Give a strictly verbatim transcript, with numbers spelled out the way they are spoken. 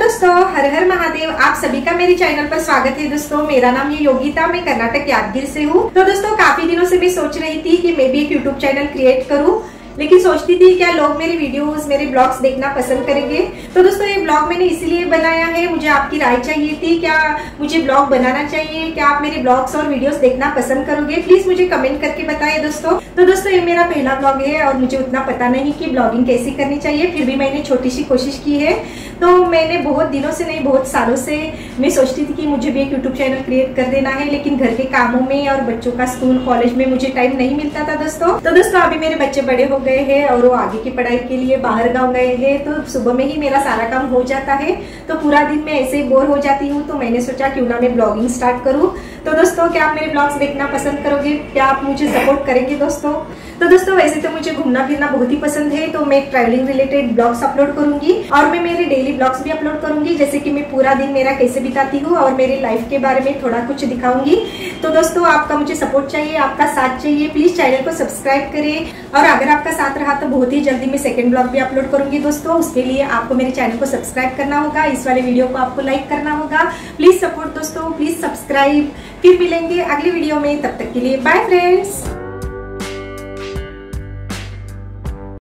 दोस्तों, हर हर महादेव। आप सभी का मेरे चैनल पर स्वागत है। दोस्तों, मेरा नाम ये योगिता, मैं कर्नाटक यादगीर से हूँ। तो दोस्तों, काफी दिनों से मैं सोच रही थी कि मैं भी एक यूट्यूब चैनल क्रिएट करूँ, लेकिन सोचती थी क्या लोग मेरे वीडियोस, मेरे ब्लॉग्स देखना पसंद करेंगे। तो दोस्तों, ये ब्लॉग मैंने इसीलिए बनाया है, मुझे आपकी राय चाहिए थी। क्या मुझे ब्लॉग बनाना चाहिए? क्या आप मेरे ब्लॉग्स और वीडियोस देखना पसंद करोगे? प्लीज मुझे कमेंट करके बताइए दोस्तों। तो दोस्तों, ये मेरा पहला ब्लॉग है और मुझे उतना पता नहीं कि ब्लॉगिंग कैसी करनी चाहिए, फिर भी मैंने छोटी सी कोशिश की है। तो मैंने बहुत दिनों से नहीं, बहुत सालों से मैं सोचती थी कि मुझे भी एक यूट्यूब चैनल क्रिएट कर देना है, लेकिन घर के कामों में और बच्चों का स्कूल कॉलेज में मुझे टाइम नहीं मिलता था दोस्तों। तो दोस्तों, अभी मेरे बच्चे बड़े हो गए हैं और वो आगे की पढ़ाई के लिए बाहर गाँव गए हैं, तो सुबह में ही मेरा सारा काम हो जाता है। तो पूरा दिन मैं ऐसे ही बोर हो जाती हूँ, तो मैंने सोचा क्यों ना मैं ब्लॉगिंग स्टार्ट करूँ। तो दोस्तों, क्या आप मेरे ब्लॉग्स देखना पसंद करोगे? क्या आप मुझे सपोर्ट करेंगे दोस्तों? तो दोस्तों, वैसे तो मुझे घूमना फिरना बहुत ही पसंद है, तो मैं ट्रैवलिंग रिलेटेड ब्लॉग्स अपलोड करूंगी और मैं मेरे डेली ब्लॉग्स भी अपलोड करूंगी, जैसे कि मैं पूरा दिन मेरा कैसे बिताती हूँ और मेरे लाइफ के बारे में थोड़ा कुछ दिखाऊंगी। तो दोस्तों, आपका मुझे सपोर्ट चाहिए, आपका साथ चाहिए। प्लीज चैनल को सब्सक्राइब करें और अगर आपका साथ रहा तो बहुत ही जल्दी मैं सेकंड ब्लॉग भी अपलोड करूंगी दोस्तों। उसके लिए आपको मेरे चैनल को सब्सक्राइब करना होगा, इस वाले वीडियो को आपको लाइक करना होगा। प्लीज सपोर्ट दोस्तों, प्लीज सब्सक्राइब। फिर मिलेंगे अगली वीडियो में, तब तक के लिए बाय फ्रेंड्स।